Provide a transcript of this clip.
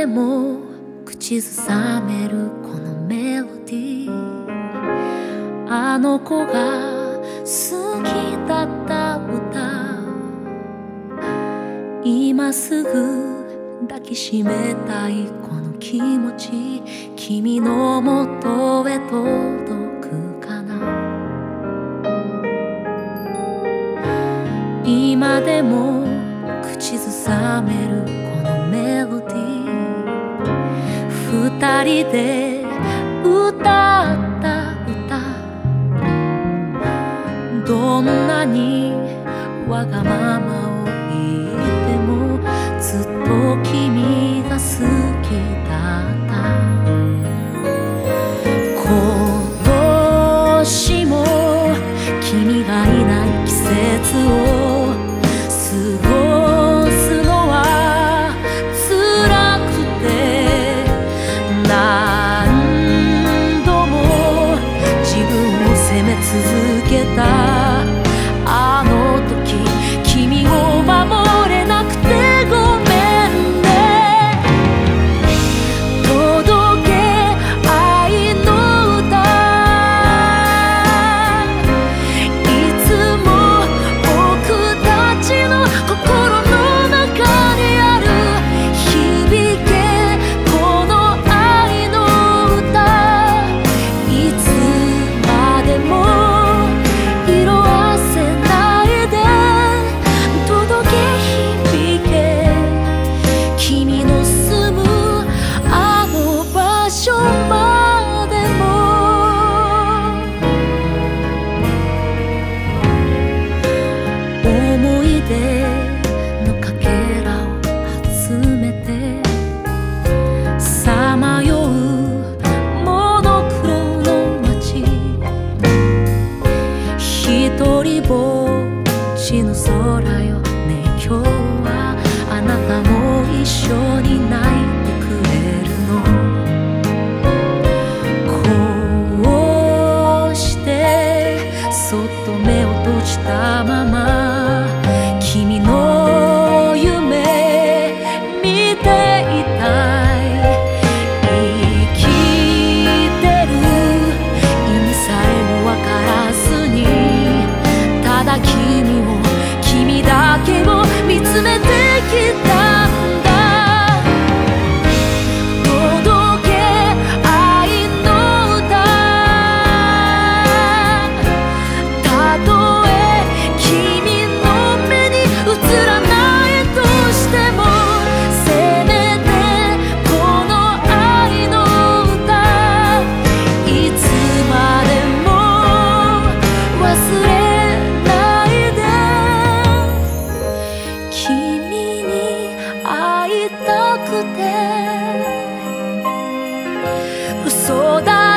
も口ずさめるこのメロディー、あの子が好きだった歌、今すぐ抱きしめたいこの気持ち、君のもとへ届くかな。今でも口ずさめるこのメロディー、二人で歌った歌、どんなにわがままを言ってもずっと君が好きだった。今年も君がいない季節を過ごすのは辛くて、何度も自分を責め続けた。あの時君を守れなくてごめんね。届け愛の歌、いつも僕たちの心の中にある、響けこの愛の歌、いつまでも色あせないで届け響け、君の住むあの場所までも。思い出のかけらを集めてさまようモノクロの街、一人ぼっちの空よね、今日はあなたも一緒に泣いてくれるの。こうしてそっと目を閉じたまま君の夢見ていたい。生きてる意味さえもわからずに、ただ君だけを見つめてきたんだ。届け愛の歌、たとえ君の目に映らないとしても、せめてこの愛の歌、いつまでも忘れないで。君に会いたくて嘘だ